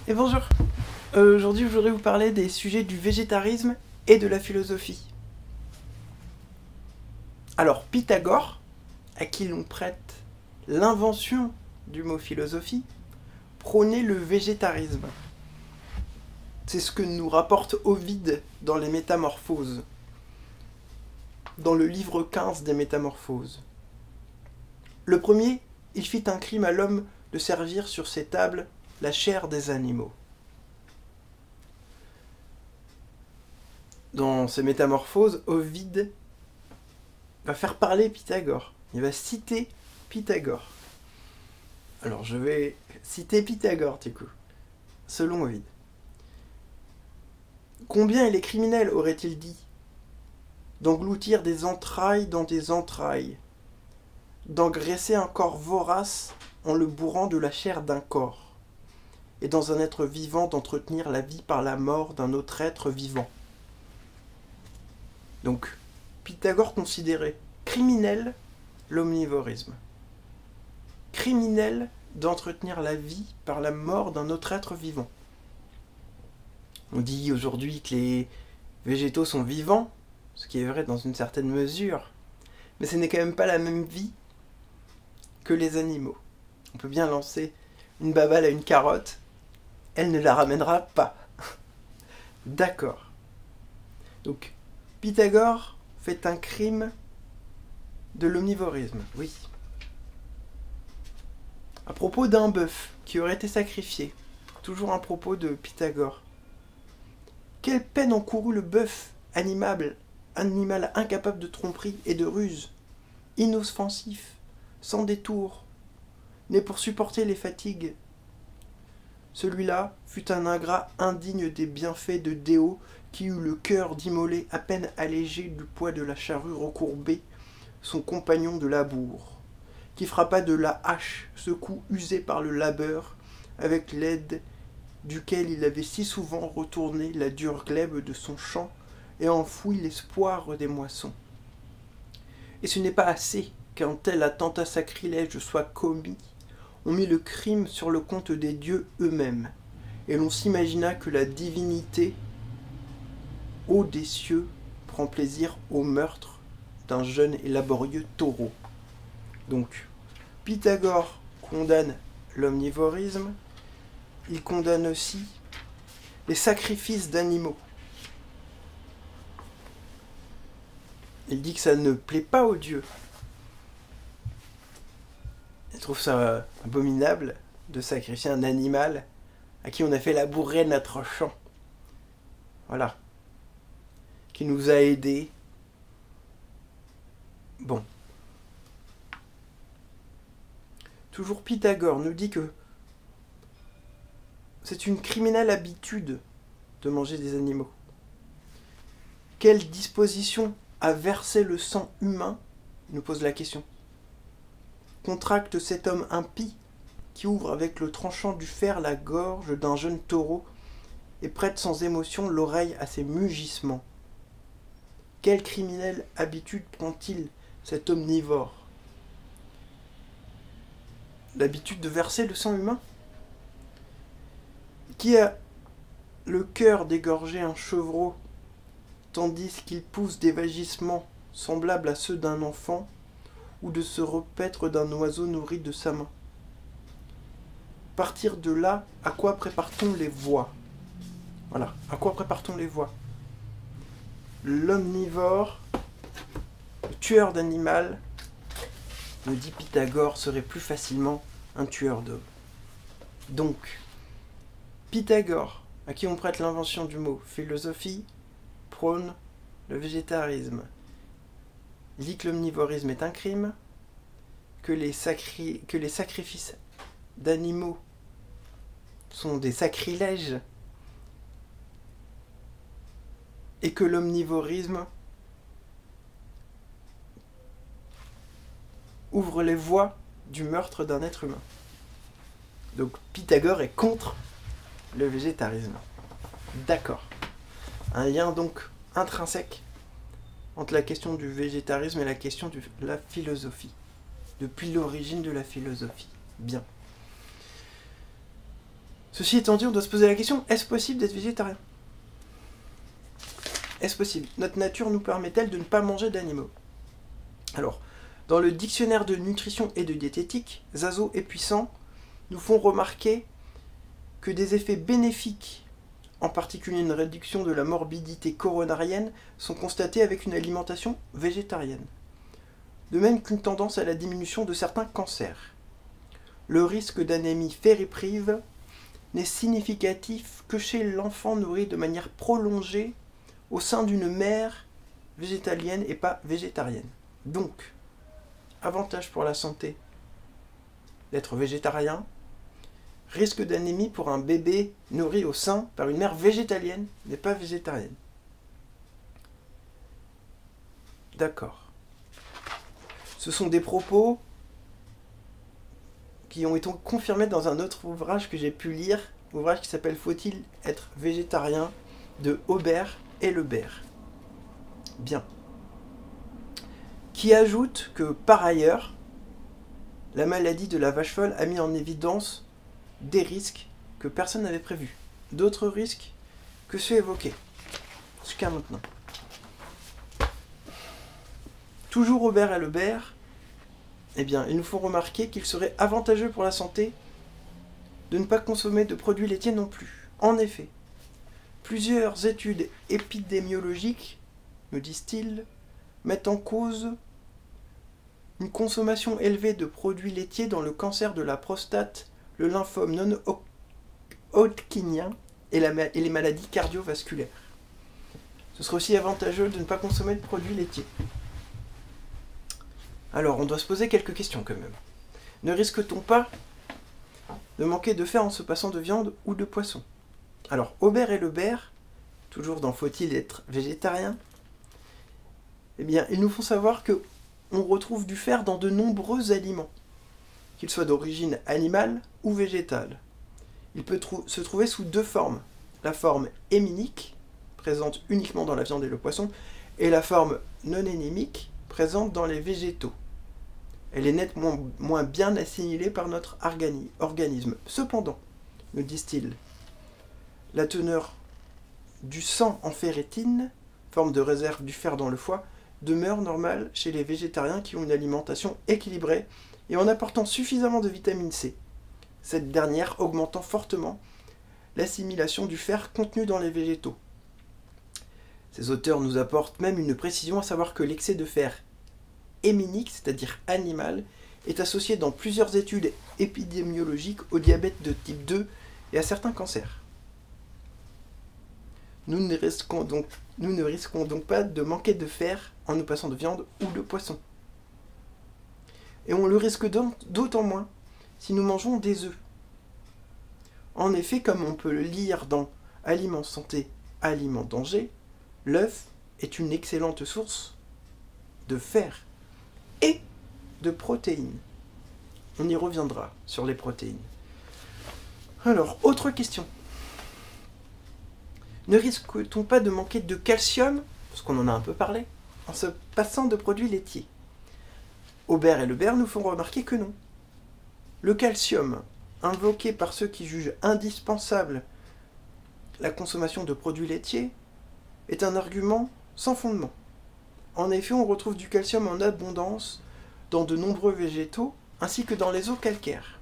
Et bonjour. Aujourd'hui, je voudrais vous parler des sujets du végétarisme et de la philosophie. Alors, Pythagore, à qui l'on prête l'invention du mot philosophie, prônait le végétarisme. C'est ce que nous rapporte Ovide dans les Métamorphoses, dans le livre 15 des Métamorphoses. Le premier, il fit un crime à l'homme de servir sur ses tables la chair des animaux. Dans ces Métamorphoses, Ovide va faire parler Pythagore. Il va citer Pythagore. Alors je vais citer Pythagore du coup, selon Ovide. Combien il est criminel, aurait-il dit, d'engloutir des entrailles dans des entrailles, d'engraisser un corps vorace en le bourrant de la chair d'un corps, et dans un être vivant d'entretenir la vie par la mort d'un autre être vivant. Donc, Pythagore considérait criminel l'omnivorisme. Criminel d'entretenir la vie par la mort d'un autre être vivant. On dit aujourd'hui que les végétaux sont vivants, ce qui est vrai dans une certaine mesure, mais ce n'est quand même pas la même vie que les animaux. On peut bien lancer une baballe à une carotte, elle ne la ramènera pas. D'accord. Donc, Pythagore fait un crime de l'omnivorisme, oui. À propos d'un bœuf qui aurait été sacrifié, toujours un propos de Pythagore. Quelle peine encourut le bœuf, animal incapable de tromperie et de ruse, inoffensif, sans détour, né pour supporter les fatigues. Celui-là fut un ingrat indigne des bienfaits de Déo, qui eut le cœur d'immoler, à peine allégé du poids de la charrue recourbée, son compagnon de labour, qui frappa de la hache ce coup usé par le labeur, avec l'aide duquel il avait si souvent retourné la dure glèbe de son champ et enfoui l'espoir des moissons. Et ce n'est pas assez qu'un tel attentat sacrilège soit commis, on mit le crime sur le compte des dieux eux-mêmes, et l'on s'imagina que la divinité, haut des cieux, prend plaisir au meurtre d'un jeune et laborieux taureau. Donc, Pythagore condamne l'omnivorisme, il condamne aussi les sacrifices d'animaux. Il dit que ça ne plaît pas aux dieux. Il trouve ça abominable de sacrifier un animal à qui on a fait labourer notre champ. Voilà. Qui nous a aidés. Bon. Toujours Pythagore nous dit que c'est une criminelle habitude de manger des animaux. Quelle disposition à verser le sang humain, il nous pose la question, contracte cet homme impie qui ouvre avec le tranchant du fer la gorge d'un jeune taureau et prête sans émotion l'oreille à ses mugissements. Quelle criminelle habitude prend-il cet omnivore? L'habitude de verser le sang humain? Qui a le cœur d'égorger un chevreau tandis qu'il pousse des vagissements semblables à ceux d'un enfant ou de se repaître d'un oiseau nourri de sa main? Partir de là, à quoi prépare-t-on les voies? Voilà, à quoi prépare-t-on les voies? L'omnivore, le tueur d'animal, me dit Pythagore, serait plus facilement un tueur d'hommes. Donc, Pythagore, à qui on prête l'invention du mot philosophie, prône le végétarisme. Il dit que l'omnivorisme est un crime, que les sacrifices d'animaux sont des sacrilèges, et que l'omnivorisme ouvre les voies du meurtre d'un être humain. Donc Pythagore est contre le végétarisme. D'accord. Un lien donc intrinsèque entre la question du végétarisme et la question de la philosophie. Depuis l'origine de la philosophie. Bien. Ceci étant dit, on doit se poser la question, est-ce possible d'être végétarien? Est-ce possible? Notre nature nous permet-elle de ne pas manger d'animaux? Alors, dans le dictionnaire de nutrition et de diététique, Zazo et Puissant nous font remarquer que des effets bénéfiques, en particulier une réduction de la morbidité coronarienne, sont constatés avec une alimentation végétarienne. De même qu'une tendance à la diminution de certains cancers. Le risque d'anémie ferriprive n'est significatif que chez l'enfant nourri de manière prolongée au sein d'une mère végétalienne et pas végétarienne. Donc, avantage pour la santé d'être végétarien, risque d'anémie pour un bébé nourri au sein par une mère végétalienne, mais pas végétarienne. D'accord. Ce sont des propos qui ont été confirmés dans un autre ouvrage que j'ai pu lire, ouvrage qui s'appelle Faut-il être végétarien de Aubert et Lebert. Bien. Qui ajoute que par ailleurs, la maladie de la vache folle a mis en évidence des risques que personne n'avait prévus. D'autres risques que ceux évoqués. Jusqu'à maintenant. Toujours Aubert et Lebert, eh bien, ils nous font remarquer qu'il serait avantageux pour la santé de ne pas consommer de produits laitiers non plus. En effet, plusieurs études épidémiologiques, me disent-ils, mettent en cause une consommation élevée de produits laitiers dans le cancer de la prostate, le lymphome non-Hodgkinien et les maladies cardiovasculaires. Ce serait aussi avantageux de ne pas consommer de produits laitiers. Alors, on doit se poser quelques questions quand même. Ne risque-t-on pas de manquer de fer en se passant de viande ou de poisson? Alors, Aubert et Lebert, toujours dans Faut-il être végétarien, eh bien, ils nous font savoir que on retrouve du fer dans de nombreux aliments, qu'ils soient d'origine animale ou végétale. Il peut se trouver sous deux formes. La forme héminique, présente uniquement dans la viande et le poisson, et la forme non héminique, présente dans les végétaux. Elle est nettement moins bien assimilée par notre organisme. Cependant, nous disent-ils, la teneur du sang en ferritine, forme de réserve du fer dans le foie, demeure normale chez les végétariens qui ont une alimentation équilibrée et en apportant suffisamment de vitamine C, cette dernière augmentant fortement l'assimilation du fer contenu dans les végétaux. Ces auteurs nous apportent même une précision, à savoir que l'excès de fer héminique, c'est-à-dire animal, est associé dans plusieurs études épidémiologiques au diabète de type 2 et à certains cancers. Nous ne risquons donc pas de manquer de fer en nous passant de viande ou de poisson. Et on le risque d'autant moins si nous mangeons des œufs. En effet, comme on peut le lire dans Aliments santé, aliments danger, l'œuf est une excellente source de fer et de protéines. On y reviendra sur les protéines. Alors, autre question. Ne risque-t-on pas de manquer de calcium, parce qu'on en a un peu parlé, en se passant de produits laitiers? Aubert et Lebert nous font remarquer que non. Le calcium, invoqué par ceux qui jugent indispensable la consommation de produits laitiers, est un argument sans fondement. En effet, on retrouve du calcium en abondance dans de nombreux végétaux, ainsi que dans les eaux calcaires.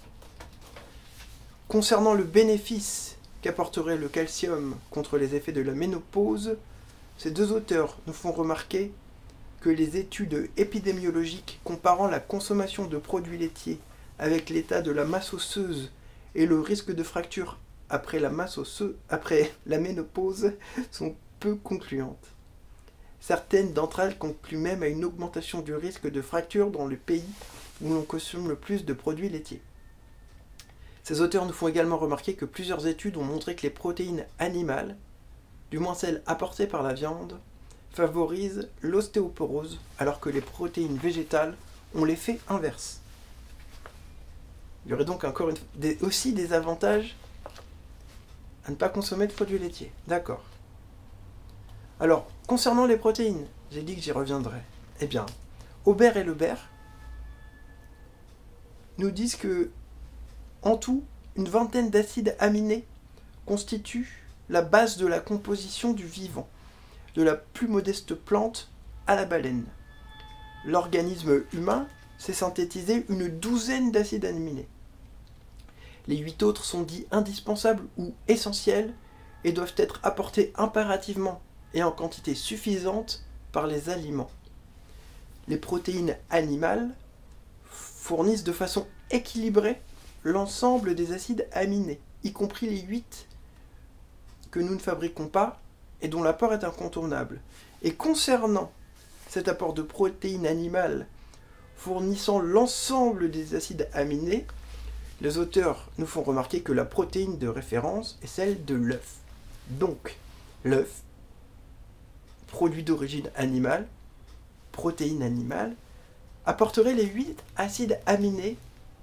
Concernant le bénéfice qu'apporterait le calcium contre les effets de la ménopause, ces deux auteurs nous font remarquer que les études épidémiologiques comparant la consommation de produits laitiers avec l'état de la masse osseuse et le risque de fracture après la ménopause sont peu concluantes. Certaines d'entre elles concluent même à une augmentation du risque de fracture dans le pays où l'on consomme le plus de produits laitiers. Ces auteurs nous font également remarquer que plusieurs études ont montré que les protéines animales, du moins celles apportées par la viande, favorisent l'ostéoporose, alors que les protéines végétales ont l'effet inverse. Il y aurait donc encore aussi des avantages à ne pas consommer de produits laitiers. D'accord. Alors, concernant les protéines, j'ai dit que j'y reviendrai. Eh bien, Aubert et Lebert nous disent que, en tout, une vingtaine d'acides aminés constituent la base de la composition du vivant, de la plus modeste plante à la baleine. L'organisme humain sait synthétiser une douzaine d'acides aminés. Les 8 autres sont dits indispensables ou essentiels et doivent être apportés impérativement et en quantité suffisante par les aliments. Les protéines animales fournissent de façon équilibrée l'ensemble des acides aminés, y compris les 8 que nous ne fabriquons pas et dont l'apport est incontournable. Et concernant cet apport de protéines animales fournissant l'ensemble des acides aminés, les auteurs nous font remarquer que la protéine de référence est celle de l'œuf. Donc, l'œuf, produit d'origine animale, protéine animale, apporterait les 8 acides aminés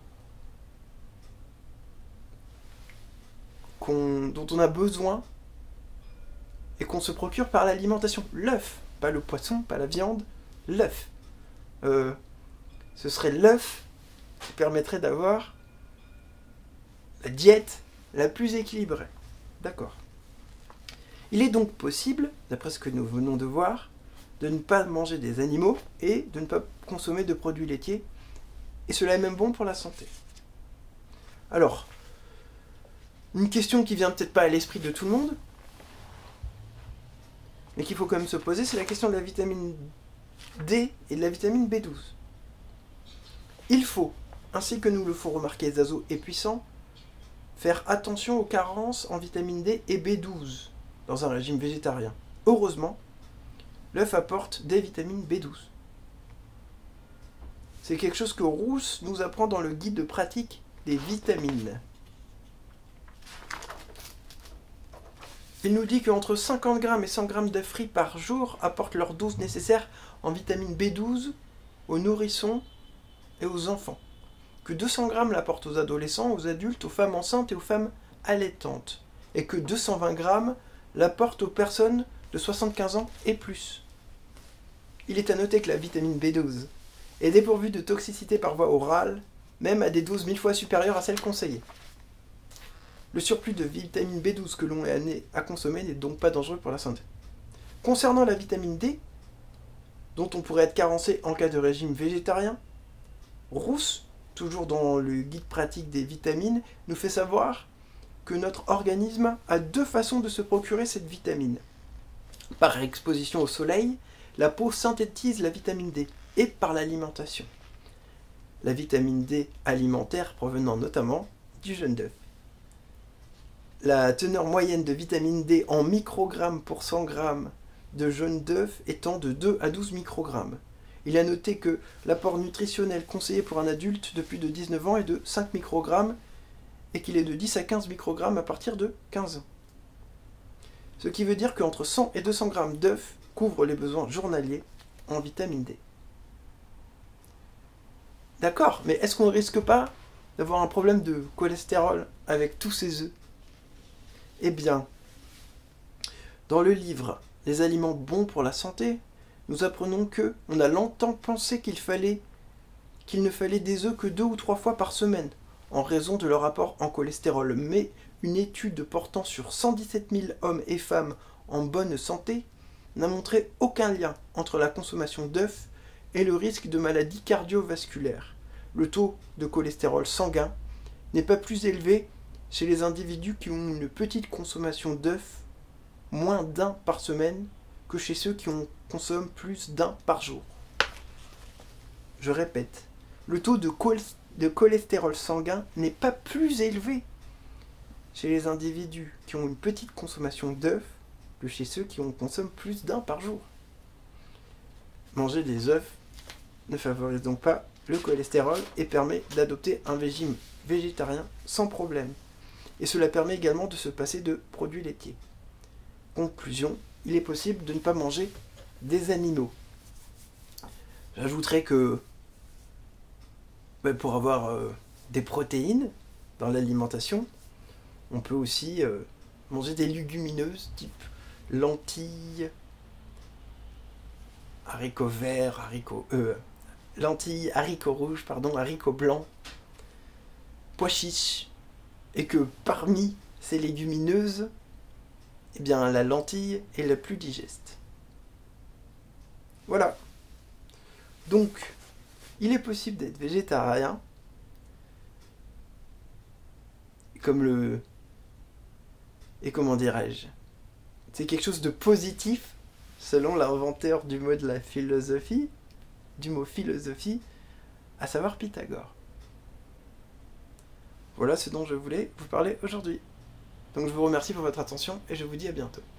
dont on a besoin et qu'on se procure par l'alimentation. L'œuf, pas le poisson, pas la viande, l'œuf. Ce serait l'œuf qui permettrait d'avoir la diète la plus équilibrée. D'accord. Il est donc possible, d'après ce que nous venons de voir, de ne pas manger des animaux et de ne pas consommer de produits laitiers. Et cela est même bon pour la santé. Alors, une question qui vient peut-être pas à l'esprit de tout le monde, mais qu'il faut quand même se poser, c'est la question de la vitamine D et de la vitamine B12. Il faut, ainsi que nous le font remarquer Zazo et Puissant, faire attention aux carences en vitamine D et B12 dans un régime végétarien. Heureusement, l'œuf apporte des vitamines B12. C'est quelque chose que Rousse nous apprend dans le guide de pratique des vitamines. Il nous dit qu'entre 50 g et 100 g d'œufs frits par jour apportent leur dose nécessaire en vitamine B12 aux nourrissons et aux enfants, que 200 g l'apportent aux adolescents, aux adultes, aux femmes enceintes et aux femmes allaitantes, et que 220 g l'apportent aux personnes de 75 ans et plus. Il est à noter que la vitamine B12 est dépourvue de toxicité par voie orale, même à des doses 1000 fois supérieures à celles conseillées. Le surplus de vitamine B12 que l'on est amené à consommer n'est donc pas dangereux pour la santé. Concernant la vitamine D, dont on pourrait être carencé en cas de régime végétarien, Rousse, toujours dans le guide pratique des vitamines, nous fait savoir que notre organisme a 2 façons de se procurer cette vitamine. Par exposition au soleil, la peau synthétise la vitamine D, et par l'alimentation. La vitamine D alimentaire provenant notamment du jaune d'œuf. La teneur moyenne de vitamine D en microgrammes pour 100 g de jaune d'œuf étant de 2 à 12 microgrammes. Il est à noter que l'apport nutritionnel conseillé pour un adulte de plus de 19 ans est de 5 microgrammes et qu'il est de 10 à 15 microgrammes à partir de 15 ans. Ce qui veut dire qu'entre 100 et 200 g d'œufs couvrent les besoins journaliers en vitamine D. D'accord, mais est-ce qu'on ne risque pas d'avoir un problème de cholestérol avec tous ces œufs ? Eh bien, dans le livre « Les aliments bons pour la santé », nous apprenons que on a longtemps pensé qu'il ne fallait des œufs que 2 ou 3 fois par semaine, en raison de leur apport en cholestérol. Mais une étude portant sur 117 000 hommes et femmes en bonne santé n'a montré aucun lien entre la consommation d'œufs et le risque de maladies cardiovasculaires. Le taux de cholestérol sanguin n'est pas plus élevé chez les individus qui ont une petite consommation d'œufs, moins d'1 par semaine, que chez ceux qui en consomment plus d'1 par jour. Je répète, le taux de cholestérol sanguin n'est pas plus élevé chez les individus qui ont une petite consommation d'œufs que chez ceux qui en consomment plus d'1 par jour. Manger des œufs ne favorise donc pas le cholestérol et permet d'adopter un régime végétarien sans problème. Et cela permet également de se passer de produits laitiers. Conclusion, il est possible de ne pas manger des animaux. J'ajouterais que pour avoir des protéines dans l'alimentation, on peut aussi manger des légumineuses type lentilles, haricots verts, lentilles, haricots rouges, haricots blancs, pois chiches, et que parmi ces légumineuses, eh bien la lentille est la plus digeste. Voilà. Donc, il est possible d'être végétarien, et comment dirais-je, c'est quelque chose de positif, selon l'inventeur du mot philosophie, à savoir Pythagore. Voilà ce dont je voulais vous parler aujourd'hui. Donc je vous remercie pour votre attention et je vous dis à bientôt.